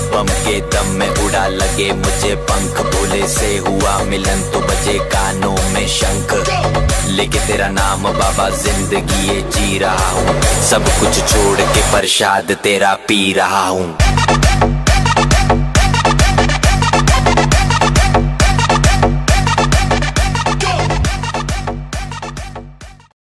बम के दम में उड़ा लगे मुझे पंख, भोले से हुआ मिलन तो बजे कानों में शंख। लेके तेरा नाम बाबा जिंदगी ये जी रहा हूँ, सब कुछ छोड़ के प्रसाद तेरा पी रहा हूँ।